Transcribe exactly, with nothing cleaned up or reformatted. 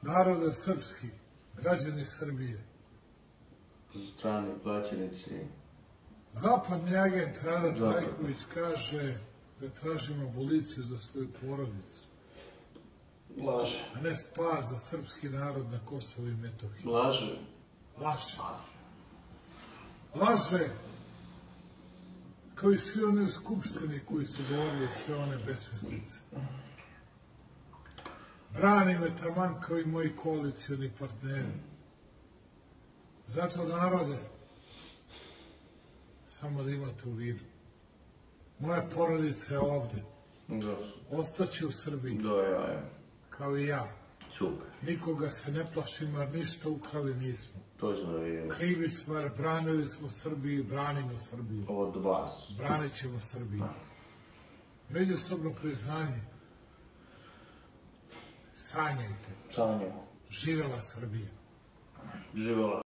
Narode srpski, građani Srbije. Strani plaćenici. Zapadni agent Rada Trajković kaže da tražimo aboliciju za svoju porodicu. Laže. A ne spas za srpski narod na Kosovu i Metohiji. Laže. Laže. Laže. Kao i svi oni u Skupštini koji su govorili sve one besmislice. Brani me taman kao i moji koalicioni partneri. Zato, narode, samo da imate u vidu, moja porodica je ovde. Ostaće u Srbiji. Kao i ja. Super. Nikoga se ne plašimo, jer ništa ukrali nismo. Točno je. Krivi smo, jer branili smo Srbiju i branimo Srbiju. Od vas. Branit ćemo Srbiju. Međusobno priznanje. Sanjajte. Sanjamo. Živela Srbija. Živela.